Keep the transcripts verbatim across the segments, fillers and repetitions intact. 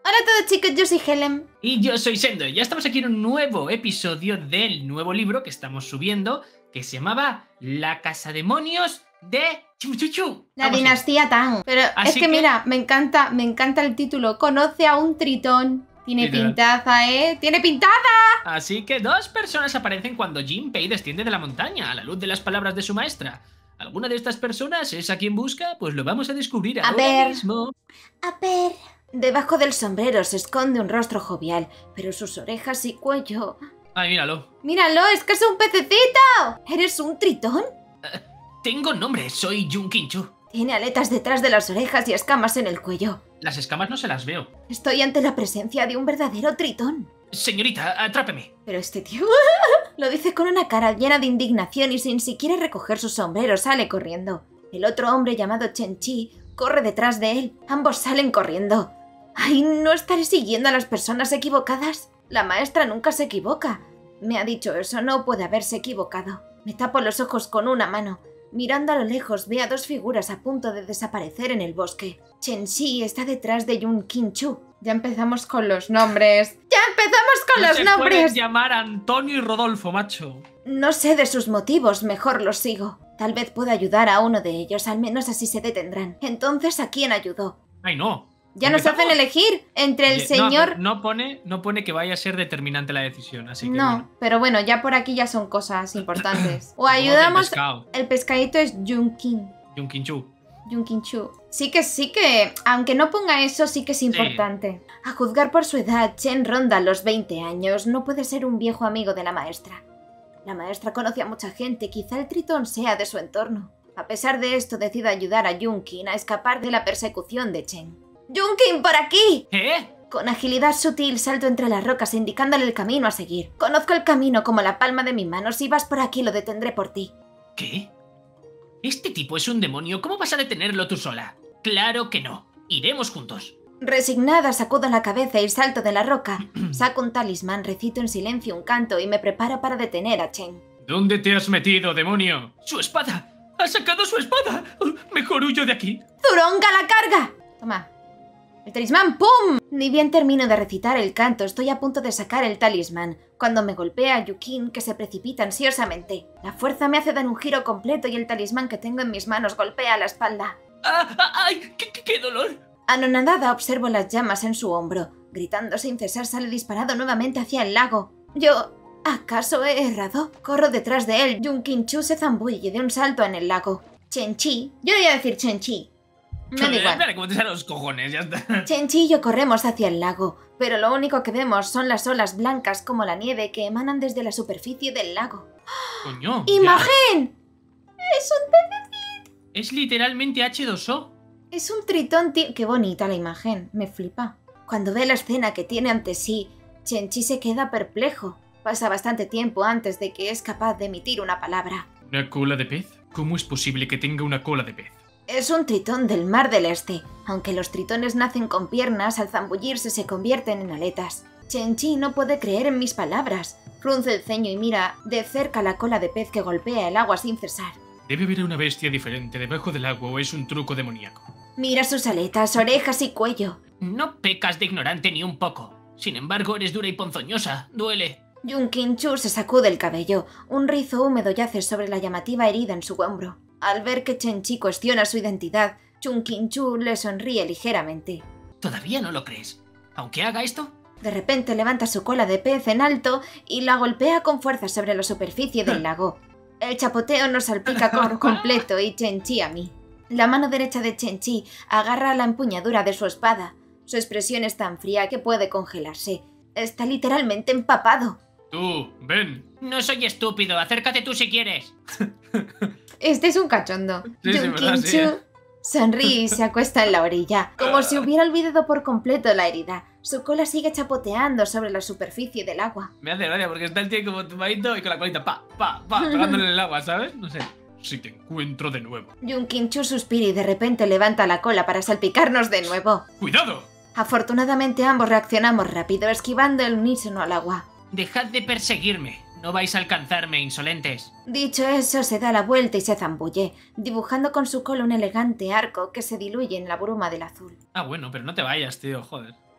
Hola a todos chicos, yo soy Helen. Y yo soy Sendo, y ya estamos aquí en un nuevo episodio del nuevo libro que estamos subiendo, que se llamaba La Casademonios de Chumuchuchu. La Vamos dinastía Tang. Pero Así es que, que- mira, me encanta, me encanta el título. Conoce a un tritón. Tiene Literal. pintaza, ¿eh? ¡Tiene pintaza! Así que dos personas aparecen cuando Jinpei desciende de la montaña a la luz de las palabras de su maestra. ¿Alguna de estas personas es a quien busca? Pues lo vamos a descubrir A ahora ver. mismo. A ver. Debajo del sombrero se esconde un rostro jovial, pero sus orejas y cuello... Ay, míralo. ¡Míralo! ¡Es que es un pececito! ¿Eres un tritón? Tengo nombre, soy Jun Kinchu. Tiene aletas detrás de las orejas y escamas en el cuello. Las escamas no se las veo. Estoy ante la presencia de un verdadero tritón. Señorita, atrápeme. Pero este tío lo dice con una cara llena de indignación y sin siquiera recoger su sombrero sale corriendo. El otro hombre llamado Chen Chi corre detrás de él. Ambos salen corriendo. ¡Ay, no estaré siguiendo a las personas equivocadas! La maestra nunca se equivoca. Me ha dicho eso, no puede haberse equivocado. Me tapo los ojos con una mano. Mirando a lo lejos ve a dos figuras a punto de desaparecer en el bosque. Chen Chi está detrás de Jun Kinchu. Ya empezamos con los nombres. ¡Ya empezamos con No los se nombres! pueden llamar Antonio y Rodolfo, macho. No sé de sus motivos, mejor los sigo. Tal vez pueda ayudar a uno de ellos, al menos así se detendrán. Entonces, ¿a quién ayudó? Ay, no. Ya nos ¿Empezamos? hacen elegir entre el Oye, señor... No, no, pone, no pone que vaya a ser determinante la decisión, así que No, bueno. pero bueno, ya por aquí ya son cosas importantes. O Supongo que el ayudamos... pescado, El pescadito es Junkin. Jun Kinchu. Junkin Chu. Sí que sí que... Aunque no ponga eso, sí que es importante. A juzgar por su edad, Chen ronda los veinte años. No puede ser un viejo amigo de la maestra. La maestra conoce a mucha gente, quizá el tritón sea de su entorno. A pesar de esto, decide ayudar a Junkin a escapar de la persecución de Chen. ¡Junkin, por aquí! ¿Eh? Con agilidad sutil salto entre las rocas indicándole el camino a seguir. Conozco el camino como la palma de mi mano. Si vas por aquí lo detendré por ti. ¿Qué? Este tipo es un demonio, ¿cómo vas a detenerlo tú sola? Claro que no. Iremos juntos. Resignada sacudo la cabeza y salto de la roca. Saco un talismán, recito en silencio un canto y me preparo para detener a Chen. ¿Dónde te has metido, demonio? ¡Su espada! ¡Ha sacado su espada! Oh, mejor huyo de aquí. ¡Zuronga la carga! Toma. El talismán, ¡pum! Ni bien termino de recitar el canto, estoy a punto de sacar el talismán, cuando me golpea Yukin, que se precipita ansiosamente. La fuerza me hace dar un giro completo y el talismán que tengo en mis manos golpea la espalda. ¡Ah, ah, ay! ¡Qué, qué, qué dolor! Anonadada observo las llamas en su hombro. Gritando sin cesar sale disparado nuevamente hacia el lago. Yo... ¿acaso he errado? Corro detrás de él. Jun Kinchu se zambulle de un salto en el lago. Chen Chi... Yo voy a decir Chen Chi. Me da igual. Espera, como te salen los cojones, ya está. Chen Chi y yo corremos hacia el lago, pero lo único que vemos son las olas blancas como la nieve que emanan desde la superficie del lago. Coño. ya. ¡Imagen! Es un pececito. Es literalmente hache dos o. Es un tritón, tío. Qué bonita la imagen, me flipa. Cuando ve la escena que tiene ante sí, Chen Chi se queda perplejo. Pasa bastante tiempo antes de que es capaz de emitir una palabra. ¿Una cola de pez? ¿Cómo es posible que tenga una cola de pez? Es un tritón del Mar del Este. Aunque los tritones nacen con piernas, al zambullirse se convierten en aletas. Chen Chi no puede creer en mis palabras. Frunce el ceño y mira de cerca la cola de pez que golpea el agua sin cesar. Debe haber una bestia diferente debajo del agua o es un truco demoníaco. Mira sus aletas, orejas y cuello. No pecas de ignorante ni un poco. Sin embargo, eres dura y ponzoñosa. Duele. Jun Kinchu se sacude el cabello. Un rizo húmedo yace sobre la llamativa herida en su hombro. Al ver que Chen Chi cuestiona su identidad, Jun Kinchu le sonríe ligeramente. ¿Todavía no lo crees? ¿Aunque haga esto? De repente levanta su cola de pez en alto y la golpea con fuerza sobre la superficie del lago. El chapoteo nos salpica por completo y Chen Chi a mí. La mano derecha de Chen Chi agarra la empuñadura de su espada. Su expresión es tan fría que puede congelarse. Está literalmente empapado. Tú, ven. No soy estúpido, acércate tú si quieres. Este es un cachondo. Sí, sí, Jun verdad, sí, Kinchu eh. sonríe y se acuesta en la orilla, como si hubiera olvidado por completo la herida. Su cola sigue chapoteando sobre la superficie del agua. Me hace gracia porque está el tío como tumbadito y con la colita pa, pa, pa, pegándole en el agua, ¿sabes? No sé. Si te encuentro de nuevo. Jun Kinchu suspira y de repente levanta la cola para salpicarnos de nuevo. ¡Cuidado! Afortunadamente ambos reaccionamos rápido, esquivando el unísono al agua. Dejad de perseguirme. No vais a alcanzarme, insolentes. Dicho eso, se da la vuelta y se zambulle, dibujando con su cola un elegante arco que se diluye en la bruma del azul. Ah, bueno, pero no te vayas, tío, joder.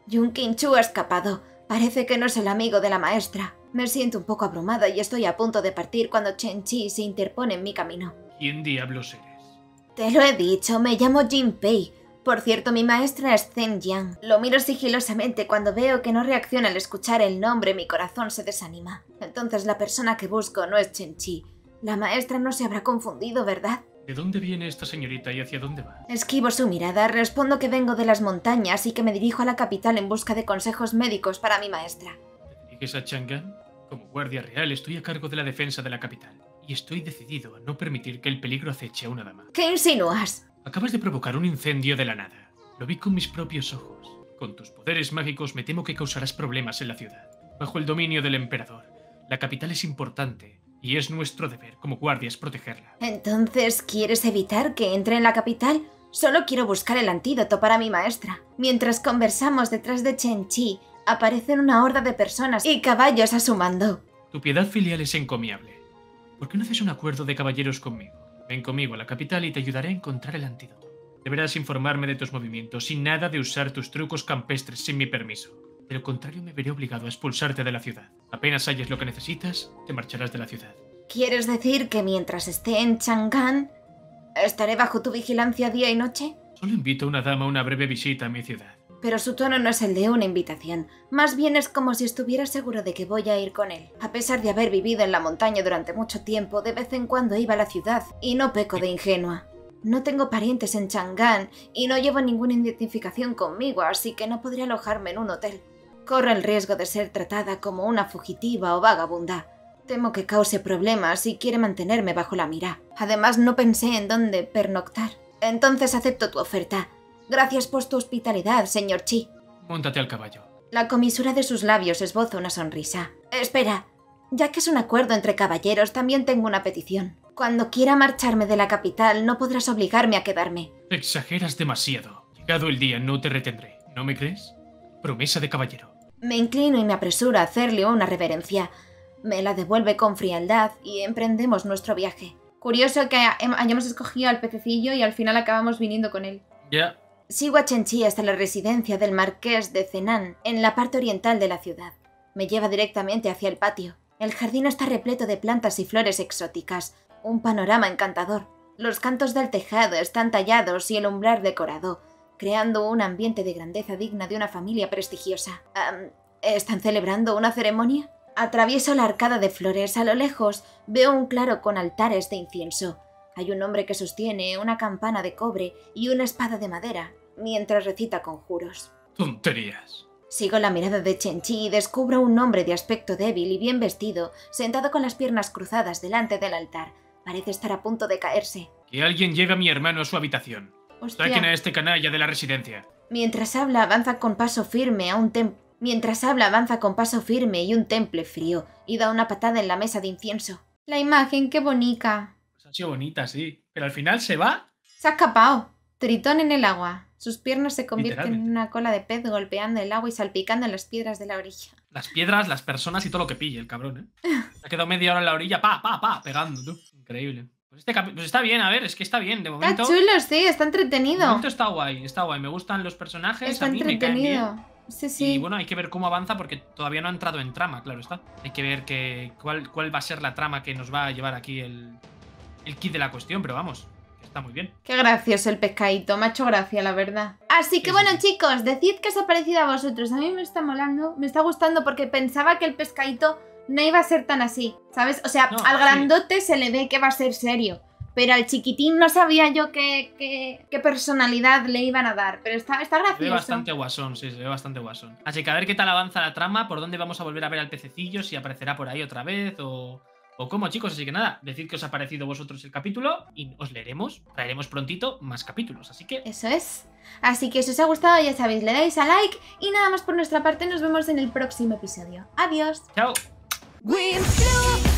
Yunqin Chu ha escapado. Parece que no es el amigo de la maestra. Me siento un poco abrumada y estoy a punto de partir cuando Chen Chi se interpone en mi camino. ¿Quién diablos eres? Te lo he dicho, me llamo Jin Pei. Por cierto, mi maestra es Zhen Yang. Lo miro sigilosamente cuando veo que no reacciona al escuchar el nombre, mi corazón se desanima. Entonces la persona que busco no es Chen Chi. La maestra no se habrá confundido, ¿verdad? ¿De dónde viene esta señorita y hacia dónde va? Esquivo su mirada, respondo que vengo de las montañas y que me dirijo a la capital en busca de consejos médicos para mi maestra. ¿Te diriges a Chang'an? Como guardia real estoy a cargo de la defensa de la capital. Y estoy decidido a no permitir que el peligro aceche a una dama. ¿Qué insinúas? Acabas de provocar un incendio de la nada. Lo vi con mis propios ojos. Con tus poderes mágicos me temo que causarás problemas en la ciudad. Bajo el dominio del emperador. La capital es importante. Y es nuestro deber como guardias protegerla. Entonces, ¿quieres evitar que entre en la capital? Solo quiero buscar el antídoto para mi maestra. Mientras conversamos detrás de Chen Chi, aparecen una horda de personas y caballos a su mando. Tu piedad filial es encomiable. ¿Por qué no haces un acuerdo de caballeros conmigo? Ven conmigo a la capital y te ayudaré a encontrar el antídoto. Deberás informarme de tus movimientos y nada de usar tus trucos campestres sin mi permiso. De lo contrario me veré obligado a expulsarte de la ciudad. Apenas halles lo que necesitas, te marcharás de la ciudad. ¿Quieres decir que mientras esté en Chang'an, estaré bajo tu vigilancia día y noche? Solo invito a una dama a una breve visita a mi ciudad. Pero su tono no es el de una invitación. Más bien es como si estuviera seguro de que voy a ir con él. A pesar de haber vivido en la montaña durante mucho tiempo, de vez en cuando iba a la ciudad, y no peco de ingenua. No tengo parientes en Chang'an y no llevo ninguna identificación conmigo, así que no podría alojarme en un hotel. Corro el riesgo de ser tratada como una fugitiva o vagabunda. Temo que cause problemas y quiere mantenerme bajo la mira. Además, no pensé en dónde pernoctar. Entonces acepto tu oferta. Gracias por tu hospitalidad, señor Chi. Móntate al caballo. La comisura de sus labios esboza una sonrisa. Espera, ya que es un acuerdo entre caballeros, también tengo una petición. Cuando quiera marcharme de la capital, no podrás obligarme a quedarme. Exageras demasiado. Llegado el día, no te retendré. ¿No me crees? Promesa de caballero. Me inclino y me apresuro a hacerle una reverencia. Me la devuelve con frialdad y emprendemos nuestro viaje. Curioso que hayamos escogido al pececillo y al final acabamos viniendo con él. Ya. Yeah. Sigo a Chen Chi hasta la residencia del marqués de Zenan, en la parte oriental de la ciudad. Me lleva directamente hacia el patio. El jardín está repleto de plantas y flores exóticas. Un panorama encantador. Los cantos del tejado están tallados y el umbral decorado, creando un ambiente de grandeza digna de una familia prestigiosa. Um, ¿Están celebrando una ceremonia? Atravieso la arcada de flores. A lo lejos veo un claro con altares de incienso. Hay un hombre que sostiene una campana de cobre y una espada de madera, mientras recita conjuros. ¡Tonterías! Sigo la mirada de Chen Chi y descubro un hombre de aspecto débil y bien vestido, sentado con las piernas cruzadas delante del altar. Parece estar a punto de caerse. Que alguien lleve a mi hermano a su habitación. Hostia. Saquen a este canalla de la residencia. Mientras habla, avanza con paso firme a un tem... Mientras habla, avanza con paso firme y un temple frío, y da una patada en la mesa de incienso. La imagen, qué bonita. Pues ha sido bonita, sí. Pero al final se va. Se ha escapado. Tritón en el agua. Sus piernas se convierten en una cola de pez golpeando el agua y salpicando en las piedras de la orilla. Las piedras, las personas y todo lo que pille, el cabrón, ¿eh? Se ha quedado media hora en la orilla, pa, pa, pa, pegando, tú. Increíble. Pues, este capi pues está bien, a ver, es que está bien, de momento. Está chulo, sí, está entretenido. De momento está guay, está guay. Me gustan los personajes, está a mí me caen bien. entretenido. Sí, sí. Y bueno, hay que ver cómo avanza porque todavía no ha entrado en trama, claro está. Hay que ver que, cuál, cuál va a ser la trama que nos va a llevar aquí el, el kit de la cuestión, pero vamos, que está muy bien. Qué gracioso el pescadito, me ha hecho gracia, la verdad. Así que Sí, bueno, sí, sí. chicos, decid qué os ha parecido a vosotros. A mí me está molando, me está gustando porque pensaba que el pescadito no iba a ser tan así, ¿sabes? O sea, No, al sí. grandote se le ve que va a ser serio. Pero al chiquitín no sabía yo qué, qué, qué personalidad le iban a dar. Pero está, está Se ve gracioso. bastante guasón, sí, se ve bastante guasón. Así que a ver qué tal avanza la trama, por dónde vamos a volver a ver al pececillo, si aparecerá por ahí otra vez o, o cómo, chicos. Así que nada, decid qué os ha parecido vosotros el capítulo y os leeremos, traeremos prontito más capítulos. Así que Eso es. Así que si os ha gustado, ya sabéis, le dais a like. Y nada más por nuestra parte, nos vemos en el próximo episodio. Adiós. chao. Wind